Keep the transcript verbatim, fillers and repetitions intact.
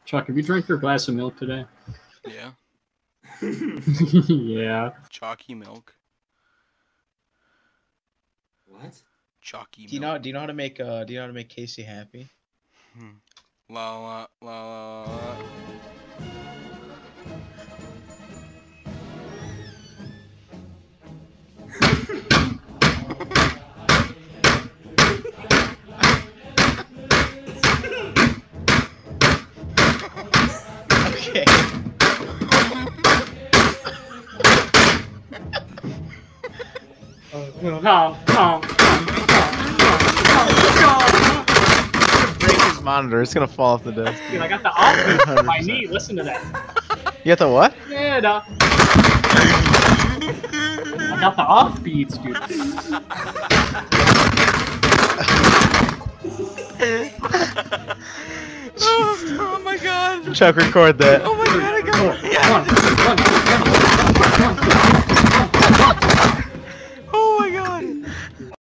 Chuck, have you drank your glass of milk today? Yeah. Yeah. Chalky milk. What? Chalky milk. Do you know? Do you know how to make? Uh, do you know how to make Kasey happy? Hmm. La la la la la. Okay. Break his monitor. It's gonna fall off the desk. Dude, I got the offbeat on my knee. Listen to that. You got the what? Yeah, no. I got the offbeats, dude. oh, oh my god. Chuck, record that. Oh my god, I got it. One, one, one, one, one, one, one.